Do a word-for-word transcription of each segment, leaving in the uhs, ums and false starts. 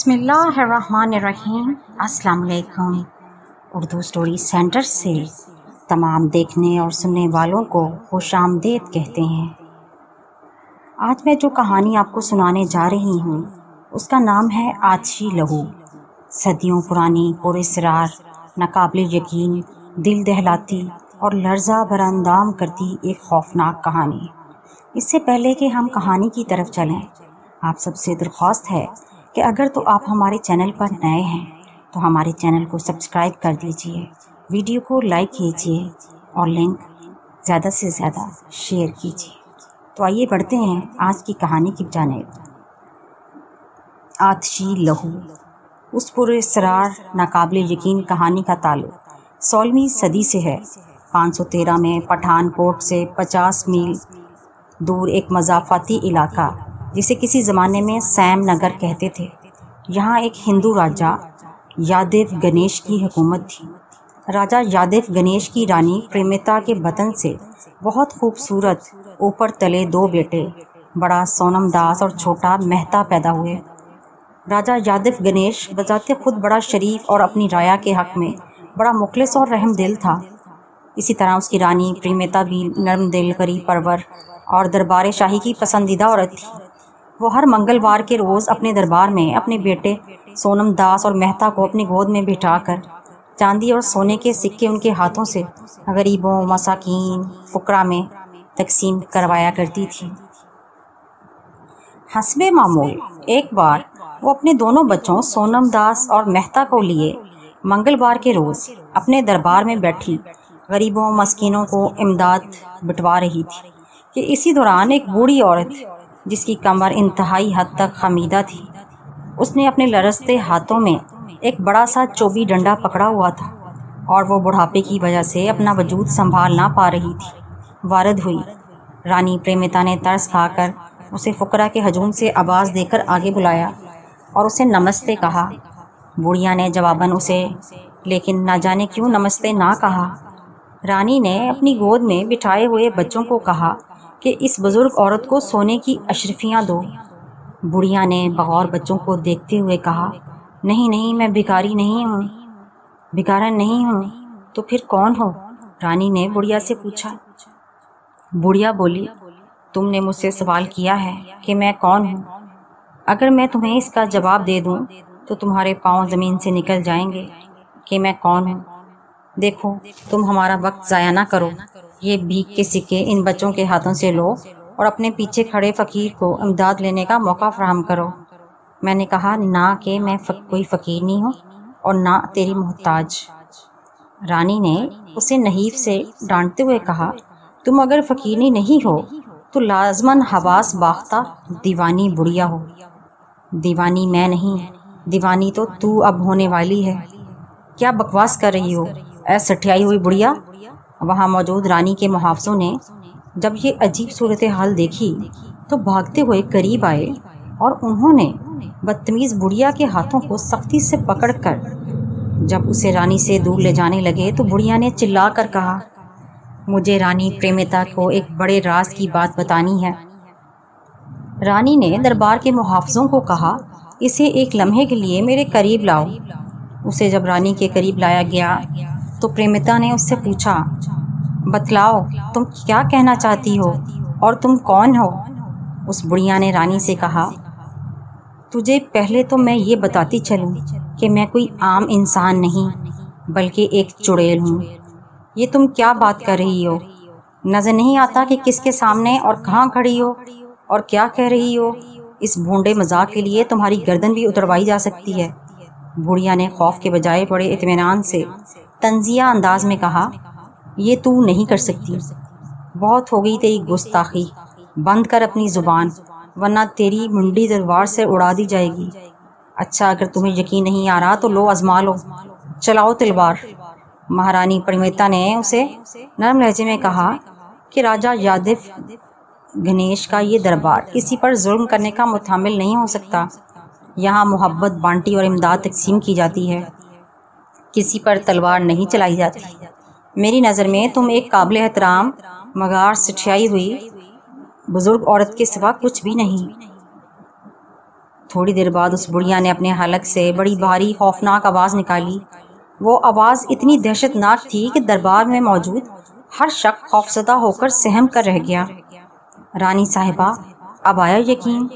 बिस्मिल्लाहिर्रहमानिर्रहीम। अस्सलाम वालेकुम। उर्दू स्टोरी सेंटर से तमाम देखने और सुनने वालों को खुशामदीद कहते हैं। आज मैं जो कहानी आपको सुनाने जा रही हूँ उसका नाम है आतिशी लहू। सदियों पुरानी, पुरअसरार, नाकाबिल यकीन, दिल दहलाती और लर्जा बरांदाम करती एक खौफनाक कहानी। इससे पहले कि हम कहानी की तरफ चलें, आप सबसे दरख्वास्त है कि अगर तो आप हमारे चैनल पर नए हैं तो हमारे चैनल को सब्सक्राइब कर दीजिए, वीडियो को लाइक कीजिए और लिंक ज़्यादा से ज़्यादा शेयर कीजिए। तो आइए बढ़ते हैं आज की कहानी की जानिब। आतिशी लहू। उस पुरअसरार, नाकाबिल यकीन कहानी का ताल्लुक सोलहवीं सदी से है। पाँच सौ तेरह में पठानकोट से पचास मील दूर एक मज़ाफ़ाती इलाका जिसे किसी ज़माने में सैम नगर कहते थे, यहाँ एक हिंदू राजा यादव गणेश की हुकूमत थी। राजा यादव गणेश की रानी प्रेमिता के बतन से बहुत खूबसूरत ऊपर तले दो बेटे, बड़ा सोनम दास और छोटा मेहता पैदा हुए। राजा यादव गणेश बजाते खुद बड़ा शरीफ और अपनी राया के हक़ में बड़ा मुखलिस और रहम दिल था। इसी तरह उसकी रानी प्रेमिता भी नरम दिल, करीब परवर और दरबार शाही की पसंदीदा औरत थी। वो हर मंगलवार के रोज़ अपने दरबार में अपने बेटे सोनम दास और मेहता को अपनी गोद में बिठाकर चांदी और सोने के सिक्के उनके हाथों से गरीबों, मसाकीन, फुकरा में तकसीम करवाया करती थी। हस्बे मामूल एक बार वो अपने दोनों बच्चों सोनम दास और मेहता को लिए मंगलवार के रोज़ अपने दरबार में बैठी गरीबों मस्कीनों को इमदाद बंटवा रही थी कि इसी दौरान एक बूढ़ी औरत जिसकी कमर इंतहाई हद तक खमीदा थी, उसने अपने लरसते हाथों में एक बड़ा सा चोबी डंडा पकड़ा हुआ था और वो बुढ़ापे की वजह से अपना वजूद संभाल ना पा रही थी, वारद हुई। रानी प्रेमिता ने तरस खाकर उसे फुकरा के हजूम से आवाज़ देकर आगे बुलाया और उसे नमस्ते कहा। बुढ़िया ने जवाबन उसे लेकिन ना जाने क्यों नमस्ते ना कहा। रानी ने अपनी गोद में बिठाए हुए बच्चों को कहा कि इस बुज़ुर्ग औरत को सोने की अशरफियाँ दो। बुढ़िया ने बगौर बच्चों को देखते हुए कहा, नहीं नहीं, मैं भिखारी नहीं हूँ, भिखारन नहीं हूँ। तो फिर कौन हो? रानी ने बुढ़िया से पूछा। बुढ़िया बोली, तुमने मुझसे सवाल किया है कि मैं कौन हूँ। अगर मैं तुम्हें इसका जवाब दे दूँ तो तुम्हारे पाँव ज़मीन से निकल जाएंगे कि मैं कौन हूँ। देखो, तुम हमारा वक्त ज़ाया ना करो। ये भीख के सिक्के इन बच्चों के हाथों से लो और अपने पीछे खड़े फ़कीर को इमदाद लेने का मौका फराहम करो। मैंने कहा ना कि मैं फक, कोई फ़कीर नहीं हूँ और ना तेरी मोहताज। रानी ने उसे नहीफ से डांटते हुए कहा, तुम अगर फ़कीरनी नहीं हो तो लाजमन हवास बाख्ता दीवानी बुढ़िया हो। दीवानी मैं नहीं, दीवानी तो तू अब होने वाली है। क्या बकवास कर रही हो ऐ सठियाई हुई बुढ़िया। वहाँ मौजूद रानी के मुहाफ़िज़ों ने जब ये अजीब सूरत हाल देखी तो भागते हुए करीब आए और उन्होंने बदतमीज़ बुढ़िया के हाथों को सख्ती से पकड़कर जब उसे रानी से दूर ले जाने लगे तो बुढ़िया ने चिल्ला कर कहा, मुझे रानी प्रेमिता को एक बड़े राज की बात बतानी है। रानी ने दरबार के मुहाफ़िज़ों को कहा, इसे एक लम्हे के लिए मेरे करीब लाओ। उसे जब रानी के करीब लाया गया तो प्रेमिता ने उससे पूछा, बतलाओ तुम क्या कहना चाहती हो और तुम कौन हो। उस बुढ़िया ने रानी से कहा, तुझे पहले तो मैं ये बताती चलूँ कि मैं कोई आम इंसान नहीं बल्कि एक चुड़ैल हूँ। ये तुम क्या बात कर रही हो? नज़र नहीं आता कि किसके सामने और कहाँ खड़ी हो और क्या कह रही हो? इस भोंडे मजाक के लिए तुम्हारी गर्दन भी उतरवाई जा सकती है। बुढ़िया ने खौफ के बजाय बड़े इत्मीनान से तंजिया अंदाज में कहा, ये तू नहीं कर सकती। बहुत हो गई तेरी गुस्ताखी, बंद कर अपनी ज़ुबान वरना तेरी मुंडी तलवार से उड़ा दी जाएगी। अच्छा, अगर तुम्हें यकीन नहीं आ रहा तो लो आजमा लो, चलाओ तलवार। महारानी प्रेमिता ने उसे नरम लहजे में कहा कि राजा यादव गणेश का ये दरबार किसी पर जुल्म करने का मुतामिल नहीं हो सकता। यहाँ मोहब्बत बांटी और इमदाद तकसीम की जाती है, किसी पर तलवार नहीं चलाई जाती। मेरी नज़र में तुम एक काबिल एहतराम मगार सठियाई हुई बुज़ुर्ग औरत के सिवा कुछ भी नहीं। تھوڑی دیر بعد اس بڑھیا نے اپنے حلق سے بڑی بھاری خوفناک آواز نکالی۔ وہ آواز اتنی دہشت ناک تھی کہ دربار میں موجود ہر شخص خوفزدہ ہو کر سہم کر رہ گیا۔ رانی صاحبہ، اب آیا یقین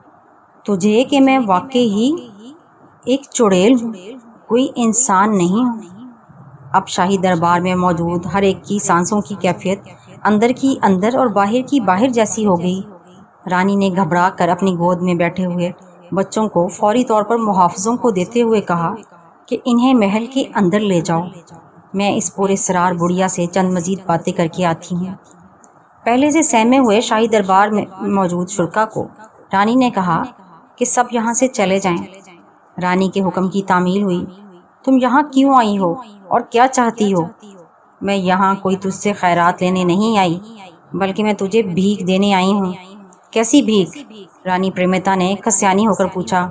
تجھے کہ میں واقعی ہی ایک چڑیل ہوں، کوئی انسان نہیں ہوں۔ اب شاہی دربار میں موجود ہر ایک کی سانسوں کی کیفیت اندر کی اندر اور باہر کی باہر جیسی ہو گئی۔ رانی نے گھبرا کر اپنی گود میں بیٹھے ہوئے بچوں کو فوری طور پر محافظوں کو دیتے ہوئے کہا کہ انہیں محل کے اندر لے جاؤ، میں اس پورے سرار بڑھیا سے چند مزید باتیں کر کے آتی ہوں۔ پہلے سے سہمے ہوئے شاہی دربار میں موجود شرکا کو رانی نے کہا کہ سب یہاں سے چلے جائیں۔ رانی کے حکم کی تعمیل ہوئی۔ تم یہاں کیوں آئی ہو اور کیا چاہتی ہو؟ میں یہاں کوئی تجھ سے خیرات لینے نہیں آئی، بلکہ میں تجھے بھیک دینے آئی ہوں۔ کیسی بھیک؟ رانی پریمتا نے کسیانی ہو کر پوچھا۔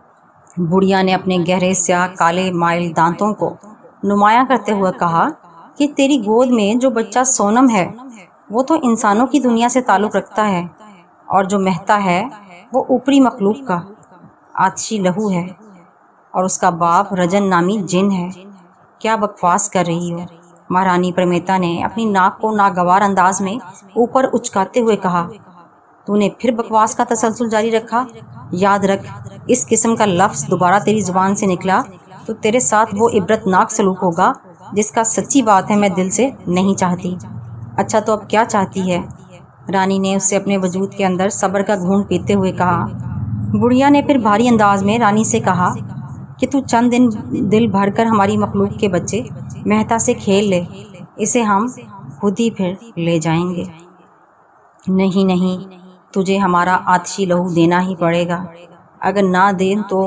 بڑھیا نے اپنے گہرے سیاہ کالے مائل دانتوں کو نمایاں کرتے ہوئے کہا کہ تیری گود میں جو بچہ سونم ہے وہ تو انسانوں کی دنیا سے تعلق رکھتا ہے، اور جو مہتا ہے وہ اوپری مخلوق کا آتشی لہو ہے، اور اس کا باپ رجن نامی جن ہے۔ کیا بکواس کر رہی ہو؟ مہارانی پرمیتا نے اپنی ناک کو ناگوار انداز میں اوپر اچکاتے ہوئے کہا۔ تو نے پھر بکواس کا تسلسل جاری رکھا؟ یاد رکھ، اس قسم کا لفظ دوبارہ تیری زبان سے نکلا تو تیرے ساتھ وہ عبرت ناک سلوک ہوگا جس کا سچی بات ہے میں دل سے نہیں چاہتی۔ اچھا تو اب کیا چاہتی ہے؟ رانی نے اس سے اپنے وجود کے اندر صبر کا گھونٹ پیتے ہوئے کہا۔ بڑھیا نے پھر بھاری انداز میں رانی سے کہا کہ تو چند دن دل بھر کر ہماری مخلوق کے بچے مہتا سے کھیل لے، اسے ہم خود ہی پھر لے جائیں گے۔ نہیں نہیں، تجھے ہمارا آتشی لہو دینا ہی پڑے گا، اگر نہ دیں تو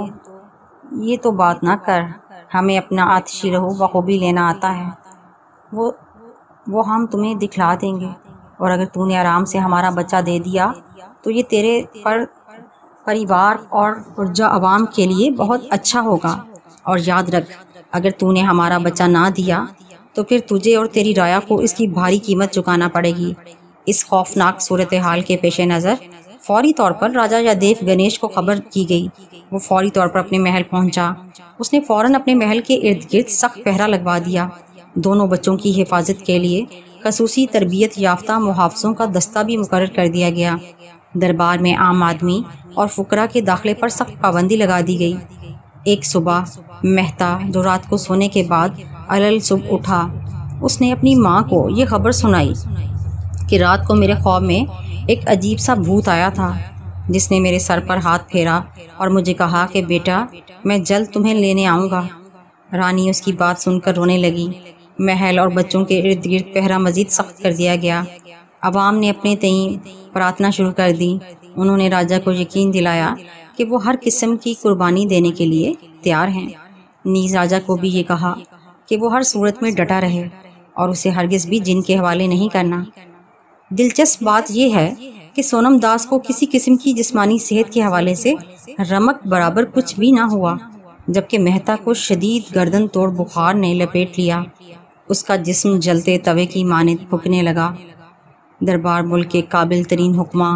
یہ تو بات نہ کر، ہمیں اپنا آتشی لہو بخوبی لینا آتا ہے، وہ وہ ہم تمہیں دکھلا دیں گے، اور اگر تو نے آرام سے ہمارا بچہ دے دیا تو یہ تیرے پر پریوار اور پرجا عوام کے لیے بہت اچھا ہوگا۔ اور یاد رکھ، اگر تو نے ہمارا بچہ نہ دیا تو پھر تجھے اور تیری رایا کو اس کی بھاری قیمت چکانا پڑے گی۔ اس خوفناک صورتحال کے پیش نظر فوری طور پر راجا یادیو گنیش کو خبر کی گئی۔ وہ فوری طور پر اپنے محل پہنچا۔ اس نے فوراً اپنے محل کے ارد گرد سخت پہرا لگوا دیا۔ دونوں بچوں کی حفاظت کے لیے خصوصی تربیت یافتہ محافظوں کا دستہ بھی مقرر کر دیا گیا۔ دربار میں عام آدمی اور فقراء کے داخلے پر سخت پابندی لگا دی گئی۔ ایک صبح مہتا، جو رات کو سونے کے بعد علل صبح اٹھا، اس نے اپنی ماں کو یہ خبر سنائی کہ رات کو میرے خواب میں ایک عجیب سا بھوت آیا تھا جس نے میرے سر پر ہاتھ پھیرا اور مجھے کہا کہ بیٹا میں جلد تمہیں لینے آؤں گا۔ رانی اس کی بات سن کر رونے لگی۔ محل اور بچوں کے ارد گرد پہرا مزید سخت کر دیا گیا۔ عوام نے اپنے تئیں پرارتھنا شروع کر دی۔ انہوں نے راجا کو یقین دلایا کہ وہ ہر قسم کی قربانی دینے کے لیے تیار ہیں۔ نیز راجا کو بھی یہ کہا کہ وہ ہر صورت میں ڈٹا رہے اور اسے ہرگز بھی جن کے حوالے نہیں کرنا۔ دلچسپ بات یہ ہے کہ سونم داس کو کسی قسم کی جسمانی صحت کے حوالے سے رمق برابر کچھ بھی نہ ہوا، جبکہ مہتا کو شدید گردن توڑ بخار نے لپیٹ لیا۔ اس کا جسم جلتے توے کی مانند پھکنے لگا۔ دربار ملک کے قابل ترین حکماں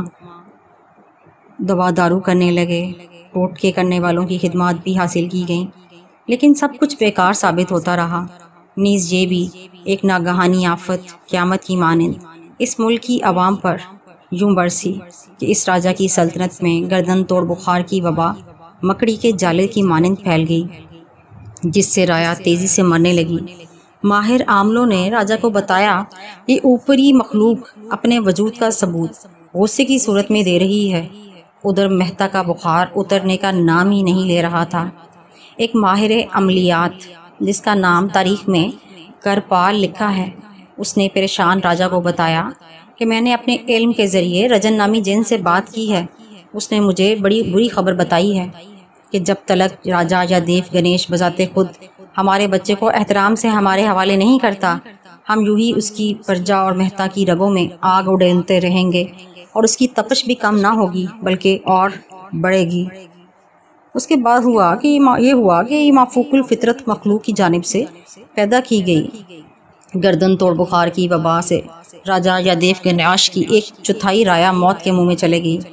دوا دارو کرنے لگے، ٹوٹکے کرنے والوں کی خدمات بھی حاصل کی گئیں، لیکن سب کچھ بیکار ثابت ہوتا رہا۔ نیز یہ بھی ایک ناگہانی آفت قیامت کی مانند اس ملک کی عوام پر یوں برسی کہ اس راجا کی سلطنت میں گردن توڑ بخار کی وبا مکڑی کے جالے کی مانند پھیل گئی، جس سے رایا تیزی سے مرنے لگی۔ ماہر عاملوں نے راجا کو بتایا کہ اوپری مخلوق اپنے وجود کا ثبوت غصے کی صورت میں دے رہی ہے۔ ادھر مہتا کا بخار اترنے کا نام ہی نہیں لے رہا تھا۔ ایک ماہر عملیات جس کا نام تاریخ میں کرپال لکھا ہے، اس نے پریشان راجا کو بتایا کہ میں نے اپنے علم کے ذریعے رجن نامی جن سے بات کی ہے۔ اس نے مجھے بڑی بری خبر بتائی ہے کہ جب تلک راجا یادیو گنیش بذات خود ہمارے بچے کو احترام سے ہمارے حوالے نہیں کرتا، ہم یوں ہی اس کی پرجا اور مہتا کی رگوں میں آگ اڈیلتے رہیں گے، اور اس کی تپش بھی کم نہ ہوگی بلکہ اور بڑھے گی۔ اس کے بعد ہوا کہ یہ ہوا کہ یہ مافوق الفطرت مخلوق کی جانب سے پیدا کی گئی گردن توڑ بخار کی وبا سے راجا یادیو گنیش کی ایک چوتھائی رایا موت کے منہ میں چلے گئی۔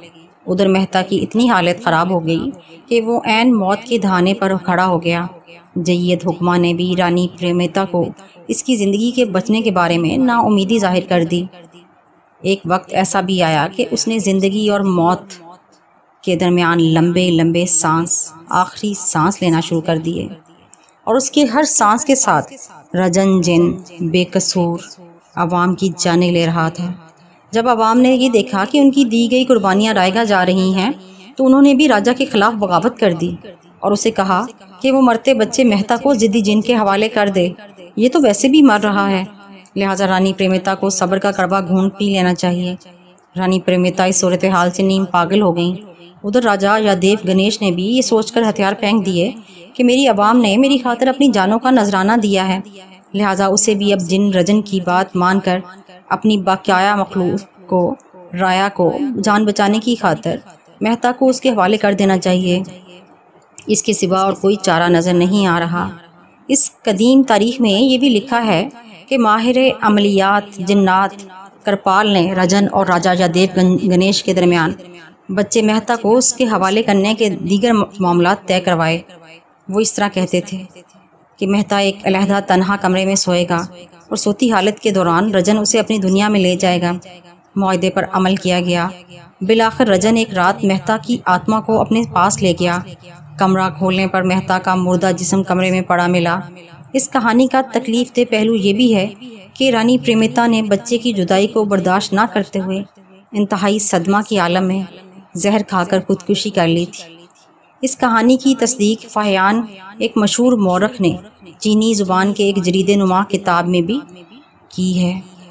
ادھر مہتا کی اتنی حالت خراب ہو گئی کہ وہ عین موت کے دہانے پر کھڑا ہو گیا۔ جید حکمہ نے بھی رانی پریمیتا کو اس کی زندگی کے بچنے کے بارے میں نا امیدی ظاہر کر دی۔ ایک وقت ایسا بھی آیا کہ اس نے زندگی اور موت کے درمیان لمبے لمبے سانس آخری سانس لینا شروع کر دیے، اور اس کے ہر سانس کے ساتھ رجن جن بے قصور عوام کی جانیں لے رہا تھا۔ جب عوام نے یہ دیکھا کہ ان کی دی گئی قربانیاں رائگاں جا رہی ہیں تو انہوں نے بھی راجا کے خلاف بغاوت کر دی اور اسے کہا کہ وہ مرتے بچے مہتا کو ضدی جن کے حوالے کر دے، یہ تو ویسے بھی مر رہا ہے، لہٰذا رانی پریمیتا کو صبر کا کڑوا گھونٹ پی لینا چاہیے۔ رانی پریمیتا اس صورتحال سے نیم پاگل ہو گئیں۔ ادھر راجا یادیو گنیش نے بھی یہ سوچ کر ہتھیار پھینک دیے کہ میری عوام نے میری خاطر اپنی جانوں کا نذرانہ دیا ہے، لہٰذا اسے بھی اب جن رجن کی بات مان کر اپنی باقیہ مخلوق کو رایا کو جان بچانے کی خاطر مہتا کو اس کے حوالے کر دینا چاہیے۔ اس کے سوا اور کوئی چارہ نظر نہیں آ رہا۔ اس قدیم تاریخ میں یہ بھی لکھا ہے کہ ماہر عملیات جنات کرپال نے رجن اور راجا یادیو گنیش کے درمیان بچے مہتا کو اس کے حوالے کرنے کے دیگر معاملات طے کروائے۔ وہ اس طرح کہتے تھے کہ مہتا ایک علیحدہ تنہا کمرے میں سوئے گا اور سوتی حالت کے دوران رجن اسے اپنی دنیا میں لے جائے گا۔ معاہدے پر عمل کیا گیا۔ بالآخر رجن ایک رات مہتا کی آتما کو اپنے پاس لے گیا۔ کمرہ کھولنے پر مہتا کا مردہ جسم کمرے میں پڑا ملا۔ اس کہانی کا تکلیف دہ پہلو یہ بھی ہے کہ رانی پریمیتا نے بچے کی جدائی کو برداشت نہ کرتے ہوئے انتہائی صدمہ کی عالم میں زہر کھا کر خودکشی کر لی تھی۔ اس کہانی کی تصدیق فہیان ایک مشہور مورخ نے چینی زبان کے ایک جرید نما کتاب میں بھی کی ہے۔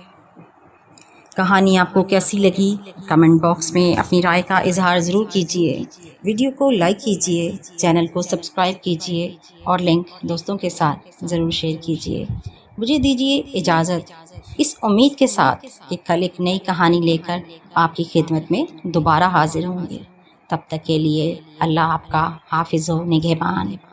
کہانی آپ کو کیسی لگی؟ کمنٹ باکس میں اپنی رائے کا اظہار ضرور کیجیے۔ ویڈیو کو لائک کیجیے، چینل کو سبسکرائب کیجیے اور لنک دوستوں کے ساتھ ضرور شیئر کیجیے۔ مجھے دیجیے اجازت اس امید کے ساتھ کہ کل ایک نئی کہانی لے کر آپ کی خدمت میں دوبارہ حاضر ہوں گے۔ تب تک کے لیے اللہ آپ کا حافظ و نگہبان۔